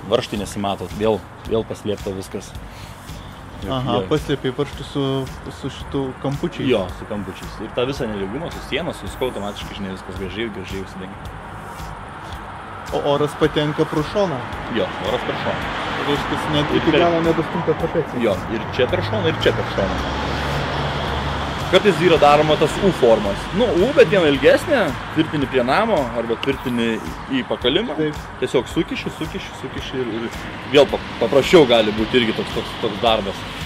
varžtai nesimato, vėl paslėpta viskas. Aha, paslėpė varžtų su šitų kampučiais. Jo, su kampučiais. Ir tą visą nelygumą, su sieną, suskau automatiškai, žinai, viskas gražiai užsidengia. O oras patenka pro šoną? Jo, oras per šoną. Reiškia, net iki galo nedastumta trapecija. Jo, ir čia per šoną, ir čia per šoną. Kartais yra daroma tas U formos. Nu, U, bet viena ilgesnė, tvirtini prie namo, arba tvirtini į pakalimą. Taip. Tiesiog sukiši ir vėl paprasčiau gali būti irgi toks darbas.